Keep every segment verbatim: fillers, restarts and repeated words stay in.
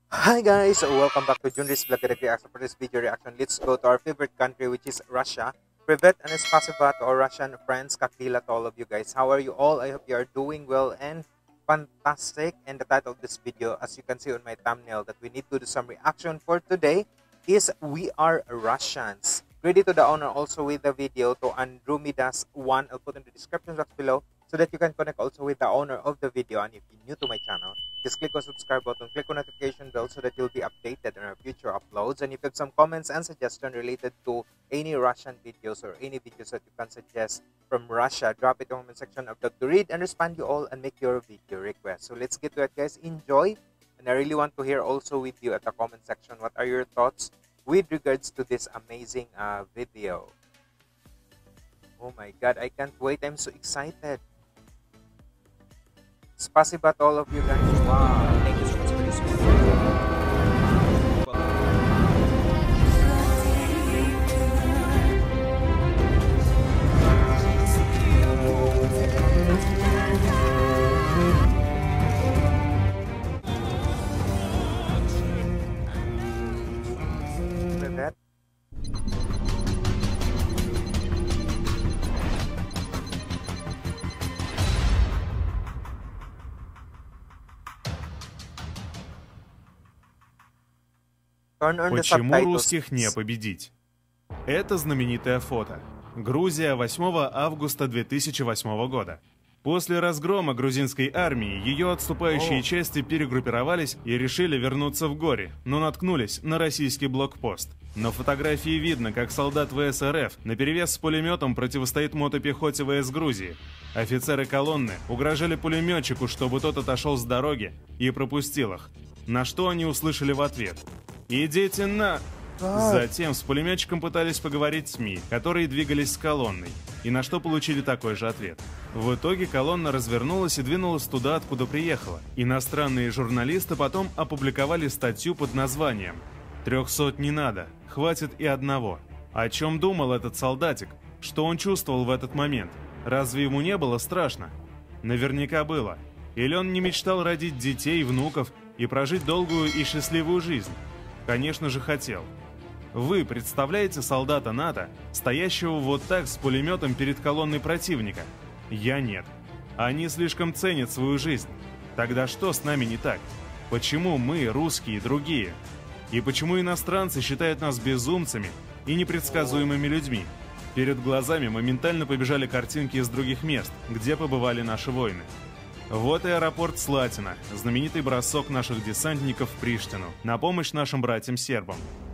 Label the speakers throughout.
Speaker 1: Hi guys, welcome back to Junris Vlog Reaction. For this video reaction, let's go to our favorite country, which is Russia. Privet and spasiba to our Russian friends, kakila to all of you guys. How are you all? I hope you are doing well and fantastic. And the title of this video, as you can see on my thumbnail, that we need to do some reaction for today is We Are Russians. Credit to the owner also with the video, to Andromidas one. I'll put in the description box below so that you can connect also with the owner of the video. And if you're new to my channel, just click on subscribe button, click on notification bell so that you'll be updated on our future uploads. And if you have some comments and suggestions related to any Russian videos or any videos that you can suggest from Russia, drop it in the comment section. I'd love to read and respond you all and make your video request. So let's get to it, guys. Enjoy. And I really want to hear also with you at the comment section, what are your thoughts with regards to this amazing uh, video. Oh my god, I can't wait. I'm so excited. Spasiba to all of you guys. Wow, thank you so much for this video. That
Speaker 2: Почему русских не победить? Это знаменитое фото. Грузия, восьмого августа две тысячи восьмого года. После разгрома грузинской армии ее отступающие части перегруппировались и решили вернуться в горы, но наткнулись на российский блокпост. На фотографии видно, как солдат ВС РФ наперевес с пулеметом противостоит мотопехоте ВС Грузии. Офицеры колонны угрожали пулеметчику, чтобы тот отошел с дороги и пропустил их. На что они услышали в ответ: «Идите на...» Затем с пулеметчиком пытались поговорить СМИ, которые двигались с колонной, и на что получили такой же ответ. В итоге колонна развернулась и двинулась туда, откуда приехала. Иностранные журналисты потом опубликовали статью под названием «Трехсот не надо, хватит и одного». О чем думал этот солдатик? Что он чувствовал в этот момент? Разве ему не было страшно? Наверняка было. Или он не мечтал родить детей, внуков и прожить долгую и счастливую жизнь? Конечно же, хотел. Вы представляете солдата НАТО, стоящего вот так с пулеметом перед колонной противника? Я нет. Они слишком ценят свою жизнь. Тогда что с нами не так? Почему мы, русские, другие? И почему иностранцы считают нас безумцами и непредсказуемыми людьми? Перед глазами моментально побежали картинки из других мест, где побывали наши воины. Вот и аэропорт Слатина, знаменитый бросок наших десантников в Приштину на помощь нашим братьям-сербам.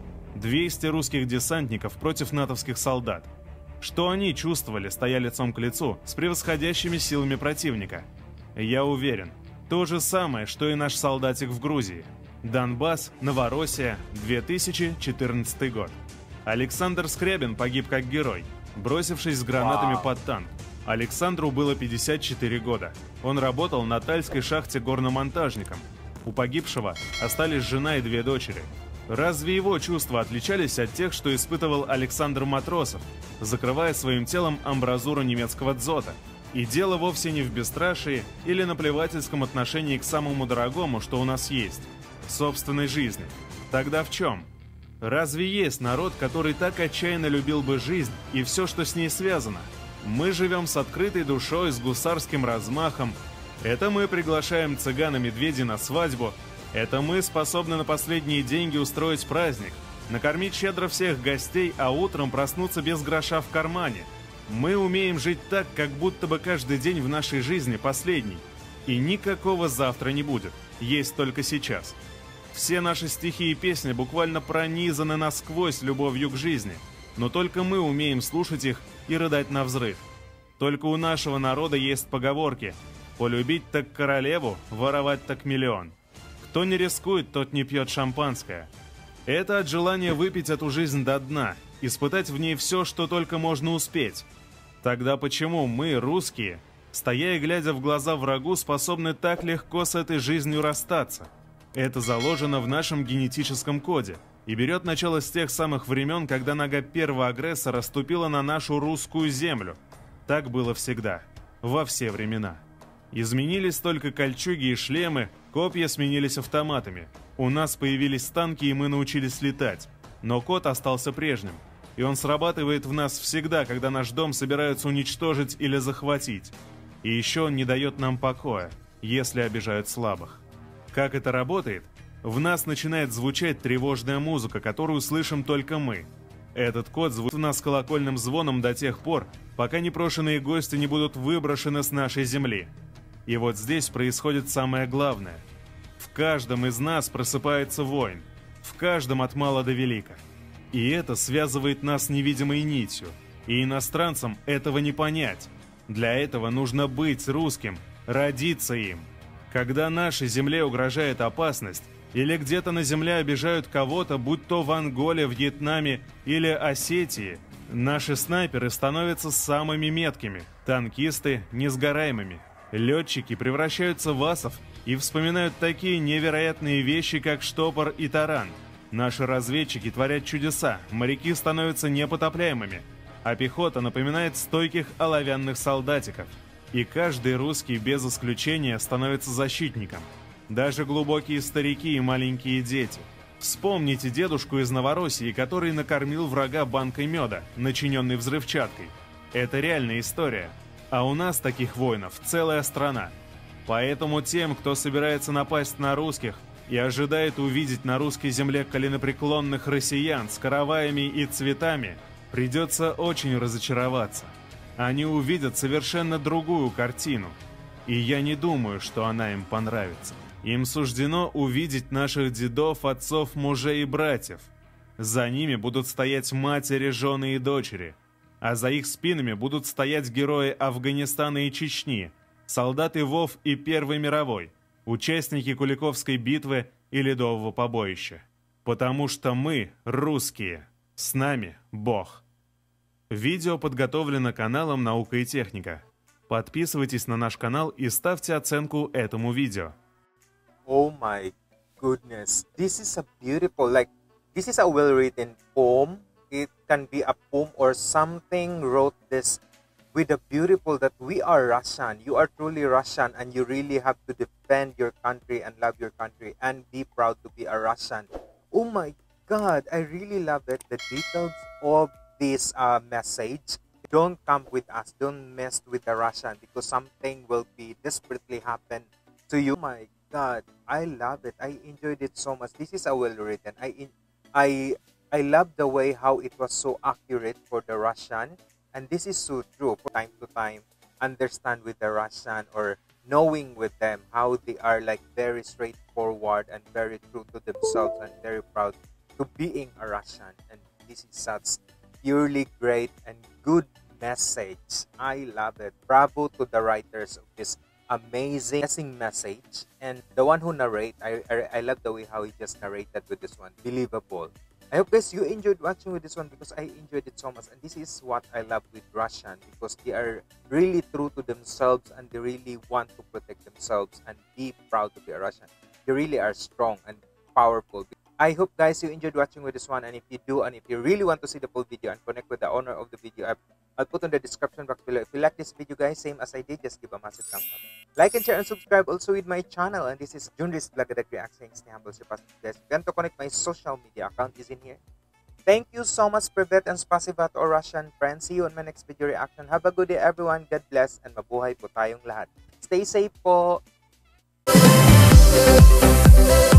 Speaker 2: двести русских десантников против натовских солдат. Что они чувствовали, стоя лицом к лицу с превосходящими силами противника? Я уверен, то же самое, что и наш солдатик в Грузии. Донбасс, Новороссия, две тысячи четырнадцатый год. Александр Скрябин погиб как герой, бросившись с гранатами под танк. Александру было пятьдесят четыре года. Он работал на Тальской шахте горномонтажником. У погибшего остались жена и две дочери. Разве его чувства отличались от тех, что испытывал Александр Матросов, закрывая своим телом амбразуру немецкого дзота? И дело вовсе не в бесстрашии или наплевательском отношении к самому дорогому, что у нас есть – собственной жизни. Тогда в чем? Разве есть народ, который так отчаянно любил бы жизнь и все, что с ней связано? Мы живем с открытой душой, с гусарским размахом. Это мы приглашаем цыган и медведей на свадьбу. Это мы способны на последние деньги устроить праздник, накормить щедро всех гостей, а утром проснуться без гроша в кармане. Мы умеем жить так, как будто бы каждый день в нашей жизни последний. И никакого завтра не будет, есть только сейчас. Все наши стихи и песни буквально пронизаны насквозь любовью к жизни. Но только мы умеем слушать их и рыдать навзрыд. Только у нашего народа есть поговорки: «Полюбить так королеву, воровать так миллион». Кто не рискует, тот не пьет шампанское. Это от желания выпить эту жизнь до дна, испытать в ней все, что только можно успеть. Тогда почему мы, русские, стоя и глядя в глаза врагу, способны так легко с этой жизнью расстаться? Это заложено в нашем генетическом коде и берет начало с тех самых времен, когда нога первого агрессора ступила на нашу русскую землю. Так было всегда, во все времена. Изменились только кольчуги и шлемы, Копья сменились автоматами. У нас появились танки, и мы научились летать. Но код остался прежним. И он срабатывает в нас всегда, когда наш дом собираются уничтожить или захватить. И еще он не дает нам покоя, если обижают слабых. Как это работает? В нас начинает звучать тревожная музыка, которую слышим только мы. Этот код звучит в нас колокольным звоном до тех пор, пока непрошенные гости не будут выброшены с нашей земли. И вот здесь происходит самое главное. В каждом из нас просыпается воин. В каждом от мала до велика. И это связывает нас невидимой нитью. И иностранцам этого не понять. Для этого нужно быть русским, родиться им. Когда нашей земле угрожает опасность, или где-то на земле обижают кого-то, будь то в Анголе, Вьетнаме или Осетии, наши снайперы становятся самыми меткими, танкисты – несгораемыми. Летчики превращаются в асов и вспоминают такие невероятные вещи, как штопор и таран. Наши разведчики творят чудеса, моряки становятся непотопляемыми, а пехота напоминает стойких оловянных солдатиков. И каждый русский без исключения становится защитником. Даже глубокие старики и маленькие дети. Вспомните дедушку из Новороссии, который накормил врага банкой меда, начиненной взрывчаткой. Это реальная история. А у нас таких воинов целая страна. Поэтому тем, кто собирается напасть на русских и ожидает увидеть на русской земле коленопреклонных россиян с караваями и цветами, придется очень разочароваться. Они увидят совершенно другую картину. И я не думаю, что она им понравится. Им суждено увидеть наших дедов, отцов, мужей и братьев. За ними будут стоять матери, жены и дочери. А за их спинами будут стоять герои Афганистана и Чечни, солдаты ВОВ и Первой мировой, участники Куликовской битвы и Ледового побоища. Потому что мы русские. С нами Бог. Видео подготовлено каналом «Наука и техника». Подписывайтесь на наш канал и ставьте оценку этому видео.
Speaker 1: Oh my goodness, this is a beautiful, like, this is a well-written poem. It can be a poem or something wrote this with a beautiful that we are Russian. You are truly Russian and you really have to defend your country and love your country and be proud to be a Russian. Oh my God, I really love it. The details of this uh, message. Don't come with us. Don't mess with the Russian because something will be desperately happen to you. Oh my God, I love it. I enjoyed it so much. This is a well written. I in, I I love the way how it was so accurate for the Russian, and this is so true. From time to time, understand with the Russian or knowing with them how they are like very straightforward and very true to themselves and very proud to being a Russian. And this is such purely great and good message. I love it. Bravo to the writers of this amazing message. And the one who narrate, I, I, I love the way how he just narrated with this one. Believable. I hope guys you enjoyed watching with this one because I enjoyed it so much. And this is what I love with Russian because they are really true to themselves and they really want to protect themselves and be proud to be a Russian. They really are strong and powerful. I hope guys you enjoyed watching with this one, and if you do and if you really want to see the full video and connect with the owner of the video, I'll, I'll put in the description box below. If you like this video guys, same as I did, just give a massive thumbs up. Like and share and subscribe also with my channel, and this is Junris Blagadag Reaction. Stay humble, stay positive guys. If you want to connect, my social media account is in here. Thank you so much, Privet and Spasiba to our Russian friends. See you on my next video reaction. Have a good day everyone. God bless and mabuhay po tayong lahat. Stay safe po.